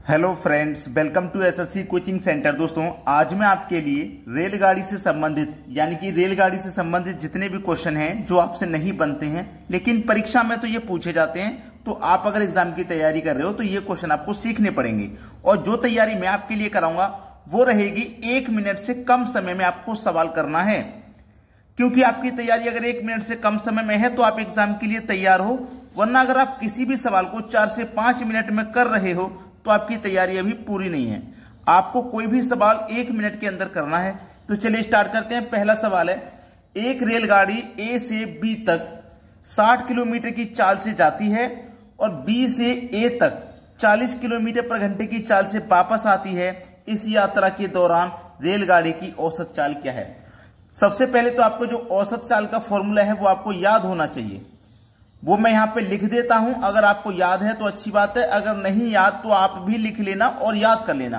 Hello friends, welcome to SSC coaching centre. दोस्तों, आज मैं आपके लिए रेलगाड़ी से संबंधित यानी कि रेलगाड़ी से संबंधित जितने भी क्वेश्चन हैं जो आपसे नहीं बनते हैं लेकिन परीक्षा में तो ये पूछे जाते हैं, तो आप अगर एग्जाम की तैयारी कर रहे हो तो ये क्वेश्चन आपको सीखने पड़ेंगे। और जो तैयारी मैं आपके लिए कराऊंगा वो रहेगी 1 मिनट से कम समय में आपको सवाल करना है, क्योंकि आपकी तैयारी अगर 1 मिनट से कम समय में है तो आप एग्जाम के लिए तैयार हो, वरना अगर आप किसी भी सवाल को 4 से 5 मिनट में कर रहे हो तो आपकी तैयारी अभी पूरी नहीं है। आपको कोई भी सवाल 1 मिनट के अंदर करना है। तो चलिए स्टार्ट करते हैं। पहला सवाल है, एक रेलगाड़ी ए से बी तक 60 किलोमीटर की चाल से जाती है और बी से ए तक 40 किलोमीटर पर घंटे की चाल से वापस आती है। इस यात्रा के दौरान रेलगाड़ी की औसत चाल क्या है? सबसे पहले तो आपको जो औसत चाल का फॉर्मूला है वो आपको याद होना चाहिए, वो मैं यहां पे लिख देता हूं। अगर आपको याद है तो अच्छी बात है, अगर नहीं याद तो आप भी लिख लेना और याद कर लेना।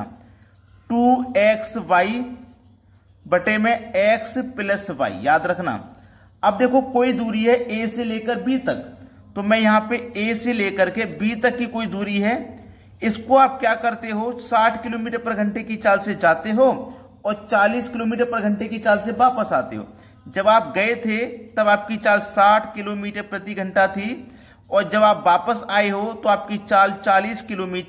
2xy बटे में x प्लस y, याद रखना। अब देखो कोई दूरी है a से लेकर b तक, तो मैं यहां पे a से लेकर के b तक की कोई दूरी है, इसको आप क्या करते हो, 60 किलोमीटर पर घंटे की चाल से जाते हो और 40 किलोमीटर पर घंटे की चाल से वापस आते हो। जब आप गए थे तब आपकी चाल 60 किलोमीटर प्रति घंटा थी और जब आप वापस आए हो तो आपकी चाल 40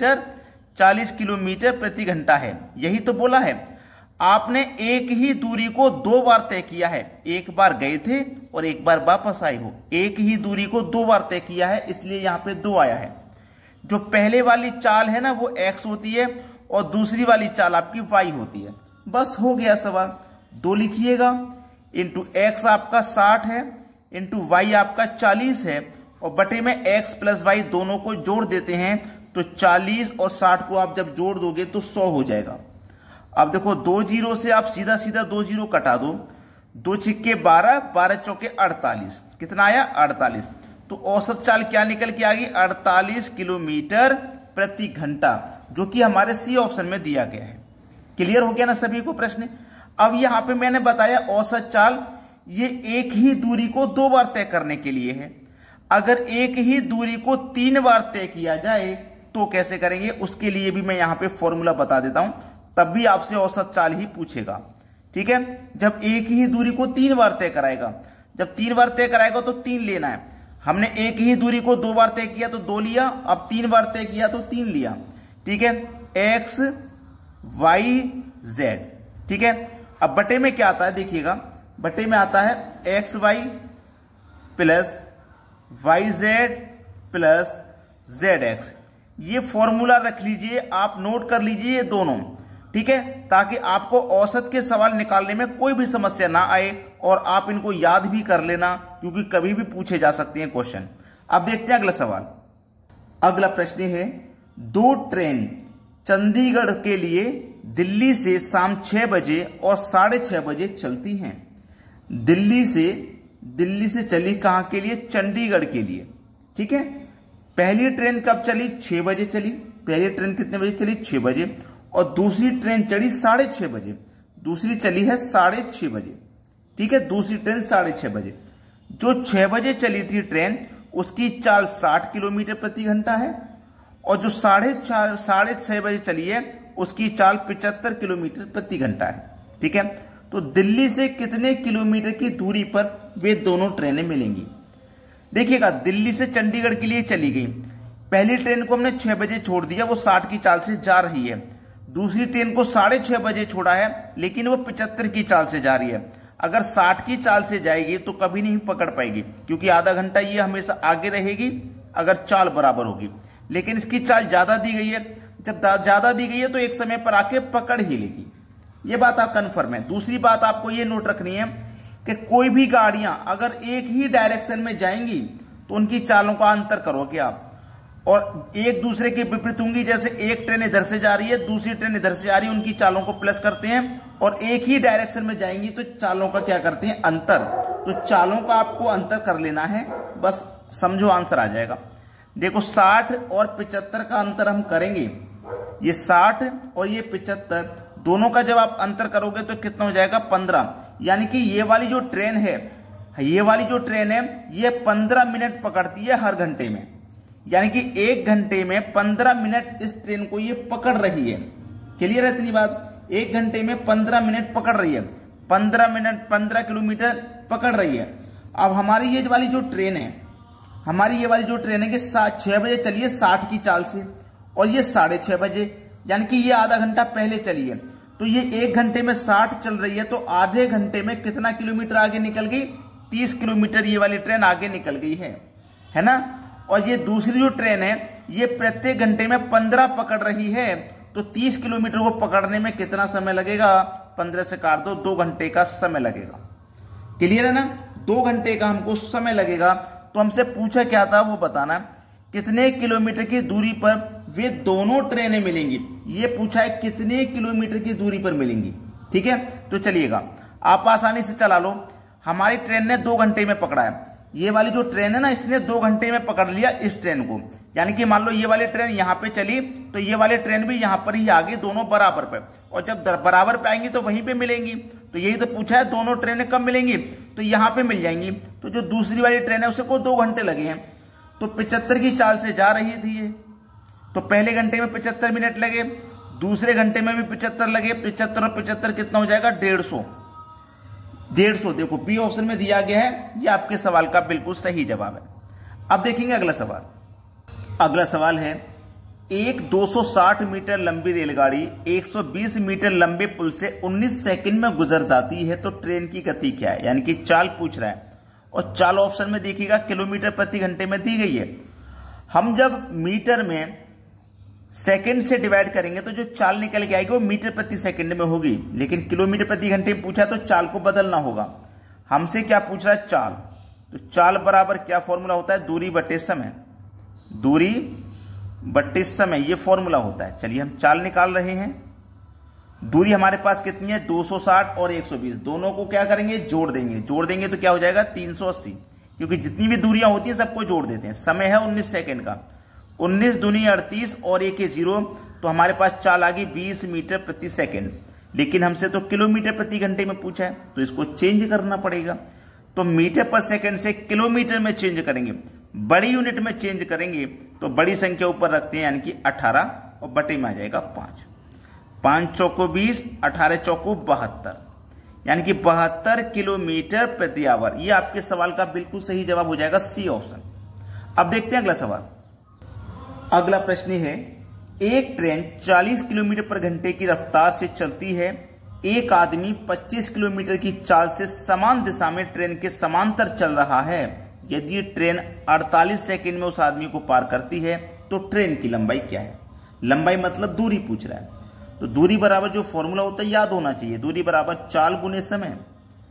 किलोमीटर प्रति घंटा है। यही तो बोला है। आपने एक ही दूरी को 2 बार तय किया है, एक बार गए थे और एक बार वापस आए हो। एक ही दूरी को 2 बार तय किया है, इसलिए यहां पे 2 आया है। जो पहले वाली चाल है ना वो x होती है और दूसरी वाली चाल आपकी y होती है। बस हो गया सवाल। 2 लिखिएगा, इंटू एक्स आपका 60 है, इंटू वाई आपका 40 है और बटे में x प्लस वाई दोनों को जोड़ देते हैं तो 40 और 60 को आप जब जोड़ दोगे तो 100 हो जाएगा। अब देखो 2 जीरो से आप सीधा सीधा 2 जीरो कटा दो, 2 छिक्के 12, 12 चौके 48, कितना आया 48। तो औसत चाल क्या निकल के आ गई, 48 किलोमीटर प्रति घंटा, जो कि हमारे सी ऑप्शन में दिया गया है। क्लियर हो गया ना सभी को प्रश्न? अब यहां पे मैंने बताया औसत चाल ये एक ही दूरी को 2 बार तय करने के लिए है। अगर एक ही दूरी को 3 बार तय किया जाए तो कैसे करेंगे, उसके लिए भी मैं यहां पे फॉर्मूला बता देता हूं, तब भी आपसे औसत चाल ही पूछेगा। ठीक है, जब एक ही दूरी को 3 बार तय कराएगा, जब 3 बार तय कराएगा तो 3 लेना है। हमने एक ही दूरी को 2 बार तय किया तो 2 लिया, अब 3 बार तय किया तो 3 लिया। ठीक है, एक्स वाई जेड। ठीक है, अब बटे में क्या आता है देखिएगा, बटे में आता है x y plus y z plus z x. ये फॉर्मूला रख लीजिए, आप नोट कर लीजिए ये दोनों। ठीक है, ताकि आपको औसत के सवाल निकालने में कोई भी समस्या ना आए और आप इनको याद भी कर लेना, क्योंकि कभी भी पूछे जा सकते हैं क्वेश्चन। अब देखते हैं अगला सवाल। अगला प्रश्न है, 2 ट्रेन चंडीगढ़ के लिए दिल्ली से शाम 6 बजे और 6:30 बजे चलती हैं। दिल्ली से चली कहां के लिए, चंडीगढ़ के लिए। ठीक है, पहली ट्रेन कब चली, 6 बजे चली। पहली ट्रेन कितने बजे चली, 6 बजे, और दूसरी ट्रेन चली 6:30 बजे। दूसरी चली है 6:30 बजे। ठीक है, दूसरी ट्रेन 6:30 बजे। जो 6 बजे चली थी ट्रेन उसकी चाल 60 किलोमीटर प्रति घंटा है और जो 6:30 बजे चली है उसकी चाल 75 किलोमीटर प्रति घंटा है। ठीक है, तो दिल्ली से कितने किलोमीटर की दूरी पर वे दोनों ट्रेनें मिलेंगी? देखिएगा, दिल्ली से चंडीगढ़ के लिए चली गई। पहली ट्रेन को हमने 6 बजे छोड़ दिया, वो 60 की चाल से जा रही है। दूसरी ट्रेन को 6:30 बजे छोड़ा है लेकिन वो 75 की चाल से जा रही है। अगर 60 की चाल से जाएगी तो कभी नहीं पकड़ पाएगी, क्योंकि आधा घंटा ये हमेशा आगे रहेगी अगर चाल बराबर होगी। लेकिन इसकी चाल ज्यादा दी गई है, जब ज्यादा दी गई है तो एक समय पर आके पकड़ ही लेगी। ये बात आप कन्फर्म है। दूसरी बात आपको ये नोट रखनी है कि कोई भी गाड़ियां अगर एक ही डायरेक्शन में जाएंगी तो उनकी चालों का अंतर करोगे आप, और एक दूसरे के विपरीत होंगी। जैसे एक ट्रेन इधर से जा रही है, दूसरी ट्रेन इधर से आ रही है, उनकी चालों को प्लस करते हैं, और एक ही डायरेक्शन में जाएंगी तो चालों का क्या करते हैं, अंतर। तो चालों का आपको अंतर कर लेना है, बस समझो आंसर आ जाएगा। देखो 60 और 75 का अंतर हम करेंगे, ये 60 और ये 75 दोनों का जब आप अंतर करोगे तो कितना हो जाएगा, 15। यानी कि ये वाली जो ट्रेन है ये 15 मिनट पकड़ती है हर घंटे में। यानी कि 1 घंटे में 15 मिनट इस ट्रेन को ये पकड़ रही है। क्लियर है इतनी बात? 1 घंटे में 15 मिनट पकड़ रही है, 15 मिनट 15 किलोमीटर पकड़ रही है। अब हमारी ये वाली जो ट्रेन है, हमारी ये वाली जो ट्रेन है कि 6 बजे चली है 60 की चाल से, और ये 6:30 बजे, यानी कि ये आधा घंटा पहले चली है। तो ये 1 घंटे में 60 चल रही है, तो आधे घंटे में कितना किलोमीटर आगे निकल गई? 30 किलोमीटर ये वाली ट्रेन आगे निकल गई है ना। और ये दूसरी जो ट्रेन है ये प्रत्येक घंटे में 15 पकड़ रही है, तो 30 किलोमीटर को पकड़ने में कितना समय लगेगा? 15 से काट दो, 2 घंटे का समय लगेगा। क्लियर है ना? 2 घंटे का हमको समय लगेगा। तो हमसे पूछा क्या था वो बताना, कितने किलोमीटर की दूरी पर वे दोनों ट्रेनें मिलेंगी। ये पूछा है कितने किलोमीटर की दूरी पर मिलेंगी। ठीक है, तो चलिएगा आप आसानी से चला लो। हमारी ट्रेन ने 2 घंटे में पकड़ा है, ये वाली जो ट्रेन है ना इसने 2 घंटे में पकड़ लिया इस ट्रेन को। यानी कि मान लो ये वाली ट्रेन यहां पे चली तो ये वाली ट्रेन भी यहां पर ही आगे, दोनों बराबर पे, और जब बराबर पे आएंगी तो वहीं पे मिलेंगी। तो यही तो पूछा है दोनों ट्रेनें कब मिलेंगी, तो यहां पे मिल जाएंगी। तो जो दूसरी वाली ट्रेन है उसको 2 घंटे लगे हैं, तो 75 की चाल से जा रही थी ये, तो पहले घंटे में 75 मिनट लगे, दूसरे घंटे में भी 75 लगे। 75 और 75 कितना हो जाएगा? 150। देखो बी ऑप्शन में दिया गया है, ये आपके सवाल का बिल्कुल सही जवाब है। अब देखेंगे अगला सवाल। अगला सवाल है, एक 260 मीटर लंबी रेलगाड़ी 120 मीटर लंबे पुल से 19 सेकंड में गुजर जाती है, तो ट्रेन की गति क्या है? यानी कि चाल पूछ रहा है, और चाल ऑप्शन में देखिएगा किलोमीटर प्रति घंटे में दी गई है। हम जब मीटर में सेकंड से डिवाइड करेंगे तो जो चाल निकल के आएगी वो मीटर प्रति सेकंड में होगी, लेकिन किलोमीटर प्रति घंटे में पूछा तो चाल को बदलना होगा। हमसे क्या पूछ रहा है? चाल। तो चाल बराबर क्या फॉर्मूला होता है? दूरी बटे समय। दूरी बटे समय ये फॉर्मूला होता है। चलिए हम चाल निकाल रहे हैं। दूरी हमारे पास कितनी है? 260 और 120, दोनों को क्या करेंगे? जोड़ देंगे तो क्या हो जाएगा? 380, क्योंकि जितनी भी दूरियां होती है सबको जोड़ देते हैं। समय है 19 सेकंड का, 19 दूनी 38 और 1 0, तो हमारे पास चाल आ गई 20 मीटर प्रति सेकंड। लेकिन हमसे तो किलोमीटर प्रति घंटे में पूछा है, तो इसको चेंज करना पड़ेगा। तो मीटर पर सेकंड से किलोमीटर में चेंज करेंगे, बड़ी यूनिट में चेंज करेंगे, तो बड़ी संख्या ऊपर रखते हैं, यानी कि 18 और बटे में आ जाएगा 5। 5 चौको 20, 18 चौको 72, यानी कि 72 किलोमीटर प्रति आवर। ये आपके सवाल का बिल्कुल सही जवाब हो जाएगा, सी ऑप्शन। अब देखते हैं अगला सवाल। अगला प्रश्न है, एक ट्रेन 40 किलोमीटर पर घंटे की रफ्तार से चलती है। एक आदमी 25 किलोमीटर की चाल से समान दिशा में ट्रेन के समांतर चल रहा है। यदि ट्रेन 48 सेकंड में उस आदमी को पार करती है तो ट्रेन की लंबाई क्या है? लंबाई मतलब दूरी पूछ रहा है। तो दूरी बराबर जो फॉर्मूला होता है याद होना चाहिए, दूरी बराबर चाल गुने समय।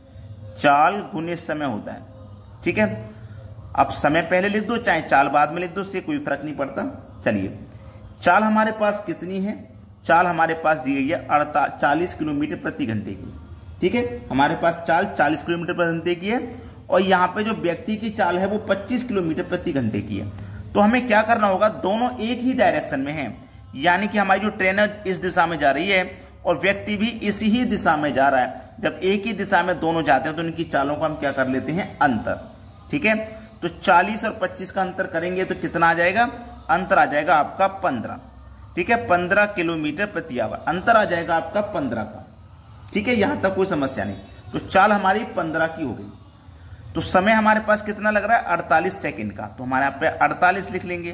चाल गुने समय होता है। ठीक है, अब समय पहले लिख दो चाहे चाल बाद में लिख दो, उससे कोई फर्क नहीं पड़ता। चलिए चाल हमारे पास कितनी है? चाल हमारे पास दी गई है 40 किलोमीटर प्रति घंटे की। ठीक है, हमारे पास चाल 40 किलोमीटर प्रति घंटे की है, और यहाँ पे जो व्यक्ति की चाल है वो 25 किलोमीटर प्रति घंटे की है। तो हमें क्या करना होगा? दोनों एक ही डायरेक्शन में है, यानी कि हमारी जो ट्रेन है इस दिशा में जा रही है और व्यक्ति भी इसी ही दिशा में जा रहा है। जब एक ही दिशा में दोनों जाते हैं तो इनकी चालों को हम क्या कर लेते हैं? अंतर। ठीक है, तो 40 और 25 का अंतर करेंगे तो कितना आ जाएगा? अंतर आ जाएगा आपका 15। ठीक है, 15 किलोमीटर प्रति आवर अंतर आ जाएगा आपका 15 का। ठीक है, यहां तक कोई समस्या नहीं। तो चाल हमारी 15 की हो गई। तो समय हमारे पास कितना लग रहा है? 48 सेकंड का, तो हमारे यहाँ पे 48 लिख लेंगे।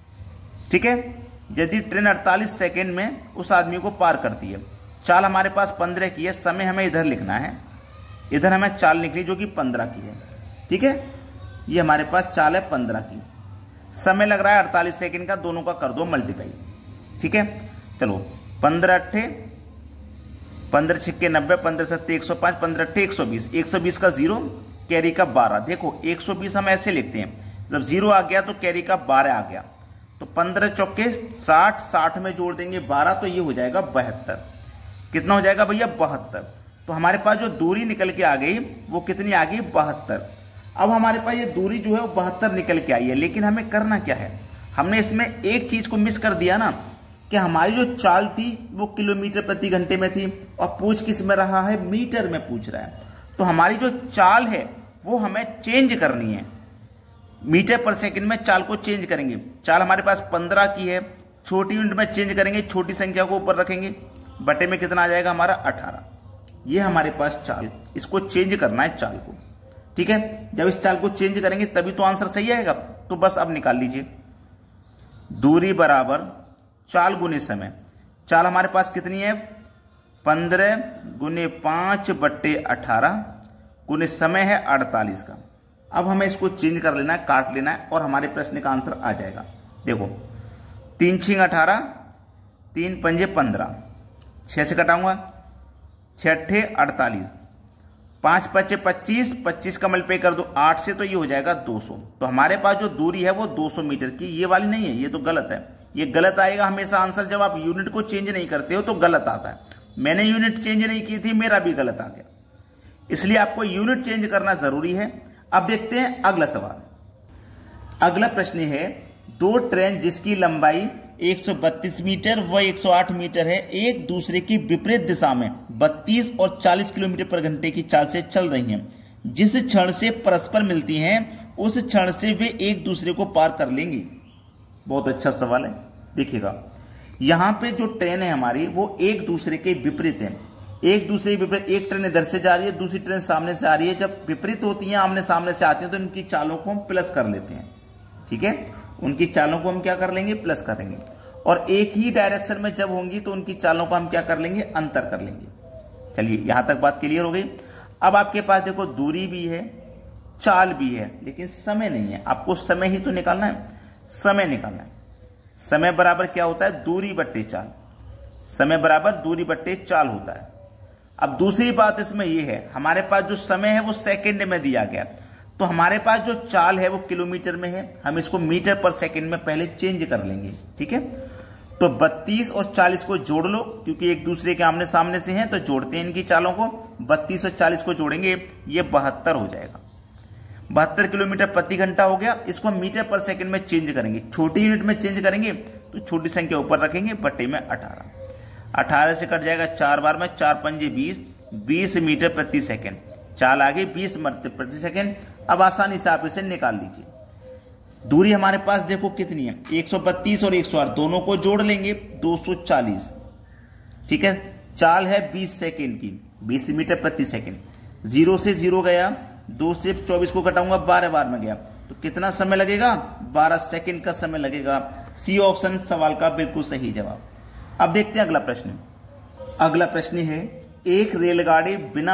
ठीक है, यदि ट्रेन 48 सेकंड में उस आदमी को पार करती है, चाल हमारे पास 15 की है, समय हमें इधर लिखना है, इधर हमें चाल लिखनी जो कि 15 की है। ठीक है, ये हमारे पास चाल है 15 की, समय लग रहा है 48 सेकंड का, दोनों का कर दो मल्टीप्लाई। ठीक है, चलो 15 अट्ठे 15 छिक्के 90, 15 सत्ते 105, 15 अट्ठे 120, 120 का 0, कैरी का 12। देखो 120 हम ऐसे लिखते हैं, जब 0 आ गया तो कैरी का 12 आ गया, तो 15 चौके 60, 60 में जोड़ देंगे 12, तो ये हो जाएगा 72। कितना हो जाएगा भैया? 72। तो हमारे पास जो दूरी निकल के आ गई वो कितनी आ गई? 72। अब हमारे पास ये दूरी जो है वो 72 निकल के आई है, लेकिन हमें करना क्या है? हमने इसमें एक चीज को मिस कर दिया ना, कि हमारी जो चाल थी वो किलोमीटर प्रति घंटे में थी और पूछ किस में रहा है? मीटर में पूछ रहा है। तो हमारी जो चाल है वो हमें चेंज करनी है। मीटर पर सेकंड में चाल को चेंज करेंगे। चाल हमारे पास 15 की है, छोटी यूनिट में चेंज करेंगे, छोटी संख्या को ऊपर रखेंगे, बटे में कितना आ जाएगा हमारा 18। ये हमारे पास चाल, इसको चेंज करना है चाल को, ठीक है। जब इस चाल को चेंज करेंगे तभी तो आंसर सही आएगा। तो बस अब निकाल लीजिए, दूरी बराबर चाल गुने समय। चाल हमारे पास कितनी है 15 गुने 5 बट्टे 18 गुने समय है 48 का। अब हमें इसको चेंज कर लेना है, काट लेना है और हमारे प्रश्न का आंसर आ जाएगा। देखो 3 छिंग 18, 3 पंजे 15, 6 से कटाऊंगा 6 अट्ठे 48, 5 पचे 25, 25 का मल्टीप्लाई कर दो 8 से तो ये हो जाएगा 200। तो हमारे पास जो दूरी है वो 200 मीटर की, ये वाली नहीं है, ये तो गलत है। ये गलत आएगा हमेशा आंसर, जब आप यूनिट को चेंज नहीं करते हो तो गलत आता है। मैंने यूनिट चेंज नहीं की थी, मेरा भी गलत आ गया, इसलिए आपको यूनिट चेंज करना जरूरी है। अब देखते हैं अगला सवाल। अगला प्रश्न है, दो ट्रेन जिसकी लंबाई 132 मीटर व 108 मीटर है, एक दूसरे की विपरीत दिशा में 32 और 40 किलोमीटर पर घंटे की चाल से चल रही हैं। जिस क्षण से परस्पर मिलती हैं उस क्षण से वे एक दूसरे को पार कर लेंगी। बहुत अच्छा सवाल है, देखिएगा यहां पे जो ट्रेन है हमारी वो एक दूसरे के विपरीत है। एक दूसरे के विपरीत, एक ट्रेन इधर से जा रही है, दूसरी ट्रेन सामने से आ रही है। जब विपरीत होती हैं, आमने सामने से आती हैं, तो इनकी चालों को हम प्लस कर लेते हैं, ठीक है। उनकी चालों को हम क्या कर लेंगे, प्लस कर लेंगे। और एक ही डायरेक्शन में जब होंगी तो उनकी चालों को हम क्या कर लेंगे, अंतर कर लेंगे। चलिए यहां तक बात क्लियर हो गई। अब आपके पास देखो दूरी भी है, चाल भी है, लेकिन समय नहीं है। आपको समय ही तो निकालना है, समय निकालना है। समय बराबर क्या होता है, दूरी बट्टे चाल। समय बराबर दूरी बट्टे चाल होता है। अब दूसरी बात इसमें यह है, हमारे पास जो समय है वो सेकंड में दिया गया, तो हमारे पास जो चाल है वो किलोमीटर में है। हम इसको मीटर पर सेकंड में पहले चेंज कर लेंगे, ठीक है। तो 32 और 40 को जोड़ लो, क्योंकि एक दूसरे के आमने सामने से हैं, तो जोड़ते हैं इनकी चालों को। 32 और 40 को जोड़ेंगे, ये 72 हो जाएगा। 72 किलोमीटर प्रति घंटा हो गया। इसको हम मीटर पर सेकंड में चेंज करेंगे, छोटी यूनिट में चेंज करेंगे, तो छोटी संख्या ऊपर रखेंगे, बटे में 18। 18 से कट जाएगा 4 बार में, 4 पंजे 20, 20 मीटर प्रति सेकंड। चाल आगे 20 मीटर प्रति सेकंड। अब आसानी से आप इसे निकाल लीजिए। दूरी हमारे पास देखो कितनी है, 132 और 108 दोनों को जोड़ लेंगे, 240, ठीक है। चाल है 20 सेकंड की, 20 मीटर प्रति सेकंड। 0 से 0 गया, 2 से 24 को कटाऊंगा, 12 बार में गया, तो कितना समय लगेगा, 12 सेकंड का समय लगेगा। सी ऑप्शन सवाल का बिल्कुल सही जवाब। अब देखते हैं अगला प्रश्न। अगला प्रश्न है, एक रेलगाड़ी बिना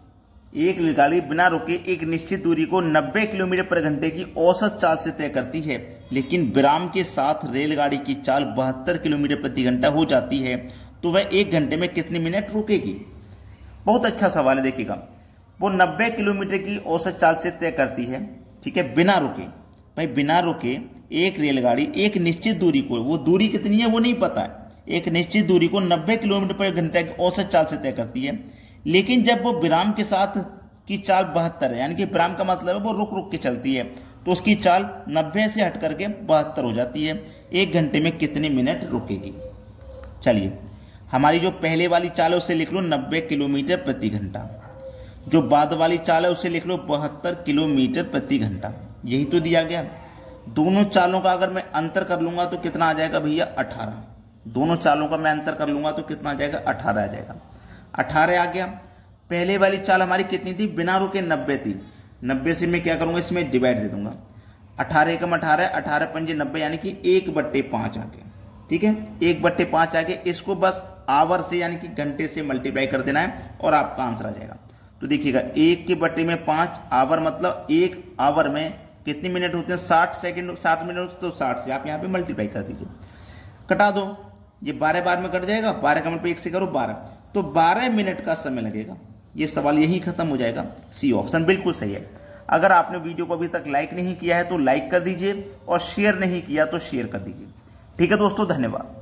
रुके एक निश्चित दूरी को 90 किलोमीटर पर घंटे की औसत चाल से तय करती है, लेकिन विराम के साथ रेलगाड़ी की चाल 72 किलोमीटर प्रति घंटा हो जाती है, तो वह 1 घंटे में कितने मिनट रुकेगी। बहुत अच्छा सवाल है, देखिएगा। वो 90 किलोमीटर की औसत चाल से तय करती है, ठीक है, बिना रुके। भाई बिना रुके एक रेलगाड़ी एक निश्चित दूरी को, वो दूरी कितनी है वो नहीं पता है, एक निश्चित दूरी को 90 किलोमीटर पर घंटे की औसत चाल से तय करती है, लेकिन जब वो विराम के साथ की चाल 72 है, यानी कि विराम का मतलब है वो रुक रुक के चलती है, तो उसकी चाल 90 से हट करके 72 हो जाती है। 1 घंटे में कितने मिनट रुकेगी। चलिए हमारी जो पहले वाली चाल है उसे लिख लो 90 किलोमीटर प्रति घंटा, जो बाद वाली चाल है उसे लिख लो 72 किलोमीटर प्रति घंटा। यही तो दिया गया। दोनों चालों का अगर मैं अंतर कर लूंगा तो कितना आ जाएगा भैया, 18। दोनों चालों का मैं अंतर कर लूंगा तो कितना आ जाएगा, 18 आ जाएगा। 18 आ गया। पहले वाली चाल हमारी कितनी थी, बिना रुके 90 थी। 90 से मैं क्या करूंगा, इसमें डिवाइड दे दूंगा। 18 एकम 18, 18 पंजे 90, यानी कि 1/5 आ गया, ठीक है। 1/5 आ गया। इसको बस आवर से यानी कि घंटे से मल्टीप्लाई कर देना है और आपका आंसर आ जाएगा। तो देखिएगा 1/5 आवर, मतलब 1 आवर में कितने मिनट होते हैं, 60 सेकंड, 60 मिनट, तो 60 से आप यहाँ पे मल्टीप्लाई कर दीजिए, कटा दो। ये 12 बार में कट जाएगा, 12 का मल्टीप्लाई 1 से करो 12, तो 12 मिनट का समय लगेगा। ये सवाल यही खत्म हो जाएगा। सी ऑप्शन बिल्कुल सही है। अगर आपने वीडियो को अभी तक लाइक नहीं किया है तो लाइक कर दीजिए, और शेयर नहीं किया तो शेयर कर दीजिए। ठीक है दोस्तों, धन्यवाद।